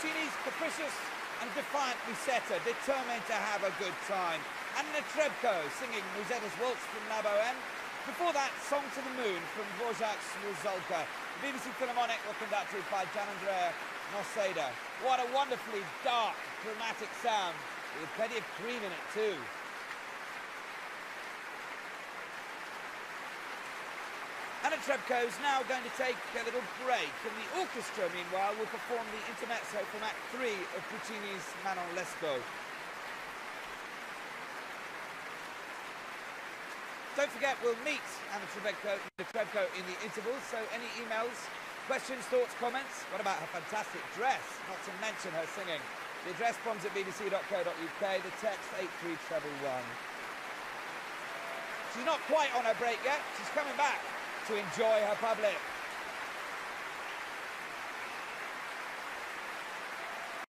Puccini's capricious and defiant Musetta, determined to have a good time. Anna Netrebko singing Musetta's Waltz from La Bohème. Before that, Song to the Moon from Dvorak's Rusalka. The BBC Philharmonic were conducted by Gianandrea Noseda. What a wonderfully dark, dramatic sound, with plenty of cream in it too. Anna Netrebko is now going to take a little break, and the orchestra, meanwhile, will perform the intermezzo from Act 3 of Puccini's Manon Lescaut. Don't forget, we'll meet Anna Netrebko in the intervals, so any emails, questions, thoughts, comments? What about her fantastic dress? Not to mention her singing. The address proms at bbc.co.uk, the text 83111. She's not quite on her break yet. She's coming back to enjoy her public.